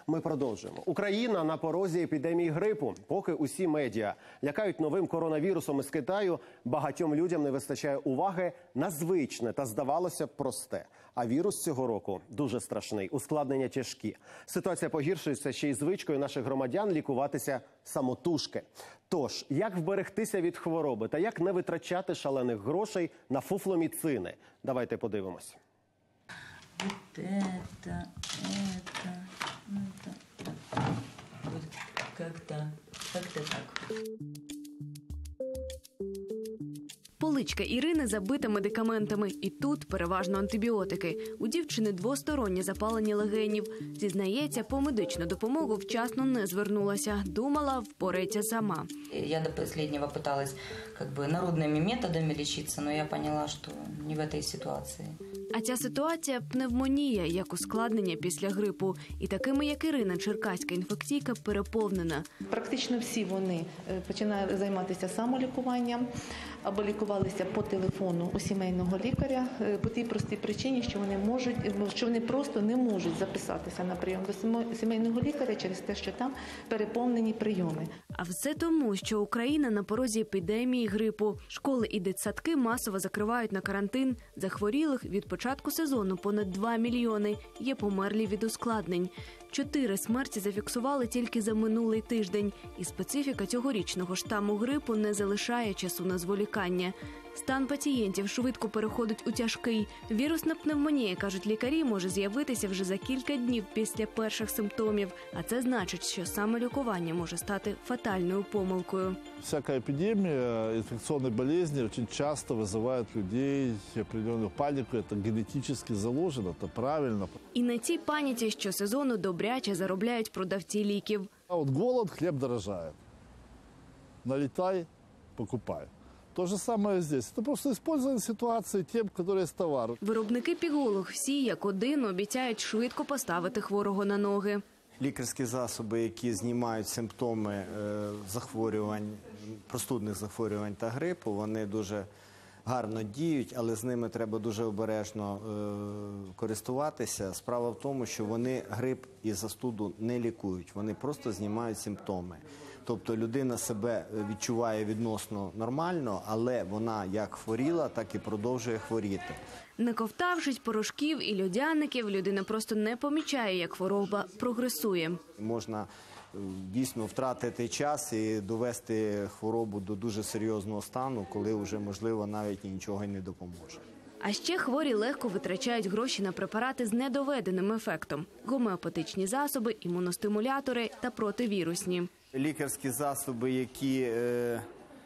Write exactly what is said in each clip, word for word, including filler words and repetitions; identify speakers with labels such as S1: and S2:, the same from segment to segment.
S1: Ми продовжуємо. Україна на порозі епідемії грипу. Поки усі медіа лякають новим коронавірусом із Китаю, багатьом людям не вистачає уваги на звичне та, здавалося б, просте. А вірус цього року дуже страшний, ускладнення тяжкі. Ситуація погіршується ще й звичкою наших громадян лікуватися самотужки. Тож, як вберегтися від хвороби та як не витрачати шалених грошей на фуфломіцини? Давайте подивимось.
S2: Вот это, это, это, вот как-то, как-то так.
S3: Поличка Ірини забита медикаментами. І тут переважно антибіотики. У дівчини двостороннє запалення легенів. Зізнається, по медичну допомогу вчасно не звернулася. Думала, впорається сама.
S2: Я до последнего пыталась как бы народными методами лечиться, но я поняла, что не в этой ситуации.
S3: А ця ситуація – пневмонія, як ускладнення після грипу. І такими, як Ірина, черкаська інфекційка переповнена.
S4: Практично всі вони починають займатися самолікуванням або лікувалися по телефону у сімейного лікаря по тій простій причині, що вони можуть, що вони просто не можуть записатися на прийом до сімейного лікаря через те, що там переповнені прийоми.
S3: А все тому, що Україна на порозі епідемії грипу. Школи і дитсадки масово закривають на карантин. Захворілих від початку сезону понад два мільйони. Є померлі від ускладнень. Чотири смерті зафіксували тільки за минулий тиждень. І специфіка цьогорічного штаму грипу не залишає часу на зволікання. Стан пацієнтів швидко переходить у тяжкий. Вірусна пневмонія, кажуть лікарі, може з'явитися вже за кілька днів після перших симптомів. А це значить, що саме лікування може стати фатальною помилкою.
S5: Всяка епідемія інфекційних болезней дуже часто викликає людей определенну паніку. Це генетично заложено, це правильно.
S3: І на цій паніці щосезону добряче заробляють продавці ліків.
S5: А от голод, хліб дорожає. Налітай, покупай. То же самое здесь. Это просто использование ситуации тем, которые есть товар.
S3: Виробники пігулок всі як один обіцяють швидко поставити хворого на ноги.
S6: Лікарські засоби, які знімають симптоми е, захворювань, простудних захворювань та грипу, вони дуже гарно діють, але з ними треба дуже обережно е, користуватися. Справа в тому, що вони грип і застуду не лікують, вони просто знімають симптоми. Тобто людина себе відчуває відносно нормально, але вона як хворіла, так і продовжує хворіти.
S3: Не ковтавшись порошків і льодяників, людина просто не помічає, як хвороба прогресує.
S6: Можна дійсно втратити час і довести хворобу до дуже серйозного стану, коли вже, можливо, навіть нічого й не допоможе.
S3: А ще хворі легко витрачають гроші на препарати з недоведеним ефектом. Гомеопатичні засоби, імуностимулятори та противірусні.
S6: Лікарські засоби, які е,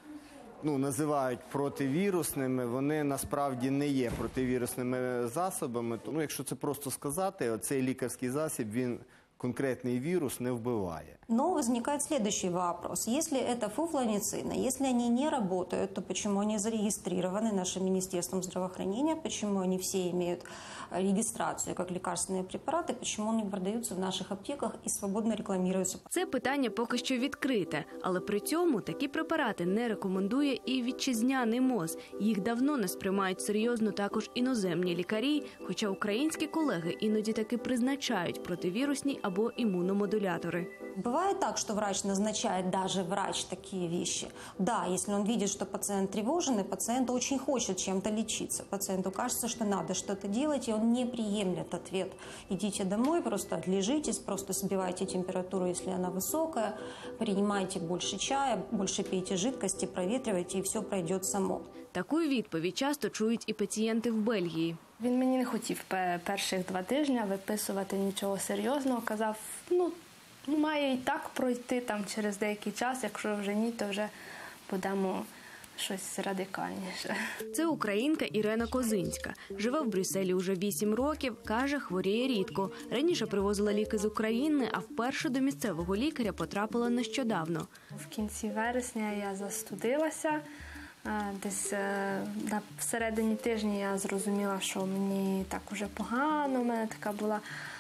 S6: ну, називають противірусними, вони насправді не є противірусними засобами. Ну, якщо це просто сказати, оцей лікарський засіб, він конкретный вирус не вбиває.
S7: Но возникает следующий вопрос. Если это фуфломицины, если они не работают, то почему они зарегистрированы нашим Министерством здравоохранения, почему они все имеют регистрацию как лекарственные препараты, почему они продаются в наших аптеках і свободно рекламуються?
S3: Це питання поки що відкрите, але при цьому такі препарати не рекомендує і вітчизняний МОЗ. Їх давно не сприймають серйозно також іноземні лікарі, хоча українські колеги іноді таки призначають противірусні або иммуномодуляторы.
S7: Бывает так, что врач назначает, даже врач, такие вещи. Да, если он видит, что пациент тревожен, и пациент очень хочет чем-то лечиться. Пациенту кажется, что надо что-то делать, и он не приемлет ответ. Идите домой, просто отлежитесь, просто сбивайте температуру, если она высокая, принимайте больше чая, больше пейте жидкости, проветривайте, и все пройдет само.
S3: Таку відповідь часто чують і пацієнти в Бельгії.
S8: Він мені не хотів перших два тижні виписувати нічого серйозного. Казав, ну, має і так пройти там через деякий час, якщо вже ні, то вже будемо щось радикальніше.
S3: Це українка Ірена Козинська. Живе в Брюсселі уже вісім років, каже, хворіє рідко. Раніше привозила ліки з України, а вперше до місцевого лікаря потрапила нещодавно.
S8: В кінці вересня я застудилася. Десь на всередині тижня я зрозуміла, що мені так уже погано, у мене така була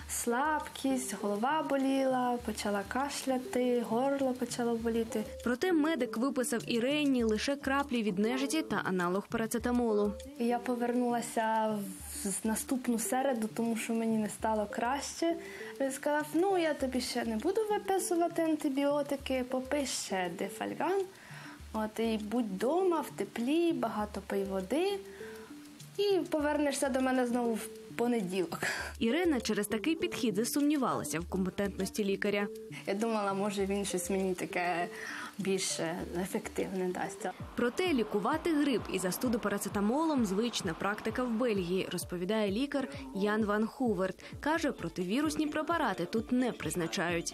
S8: слабкість, голова боліла, почала кашляти, горло почало боліти.
S3: Проте медик виписав Ірені лише краплі від нежиті та аналог парацетамолу.
S8: І я повернулася в наступну середу, тому що мені не стало краще. Він сказав, ну я тобі ще не буду виписувати антибіотики, попий ще дефальган. От, і будь вдома, в теплі, багато пий води. І повернешся до мене знову в понеділок.
S3: Ірина через такий підхід засумнівалася в компетентності лікаря.
S8: Я думала, може він щось мені таке більш ефективне дасть.
S3: Проте лікувати грип і застуду парацетамолом – звична практика в Бельгії, розповідає лікар Ян Ван Хуверт. Каже, противірусні препарати тут не призначають.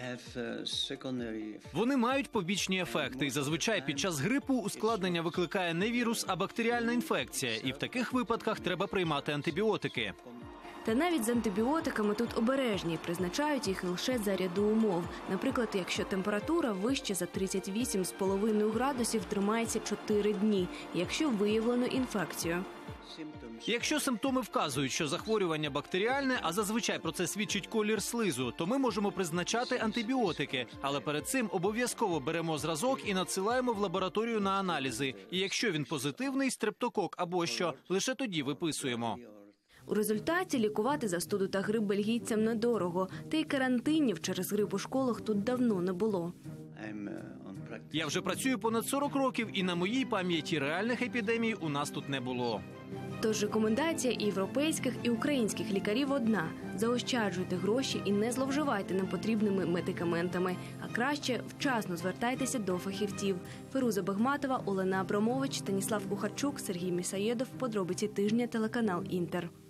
S9: Вони мають побічні ефекти. І зазвичай під час грипу ускладнення викликає не вірус, а бактеріальна інфекція. І в таких випадках треба приймати антибіотики.
S3: Та навіть з антибіотиками тут обережні, призначають їх лише за ряду умов. Наприклад, якщо температура вище за тридцять вісім цілих п'ять десятих градусів, тримається чотири дні, якщо виявлено інфекцію.
S9: Якщо симптоми вказують, що захворювання бактеріальне, а зазвичай про це свідчить колір слизу, то ми можемо призначати антибіотики. Але перед цим обов'язково беремо зразок і надсилаємо в лабораторію на аналізи. І якщо він позитивний, стрептокок або що, лише тоді виписуємо.
S3: У результаті лікувати застуду та грип бельгійцям недорого. Та й карантинів через грип у школах тут давно не було.
S9: Я вже працюю понад сорок років, і на моїй пам'яті реальних епідемій у нас тут не було.
S3: Тож рекомендація і європейських, і українських лікарів одна – заощаджуйте гроші і не зловживайте непотрібними медикаментами. А краще вчасно звертайтеся до фахівців. Феруза Бегматова, Олена Абрамович, Станіслав Кухарчук, Сергій Місаєдов. Подробиці тижня, телеканал «Інтер».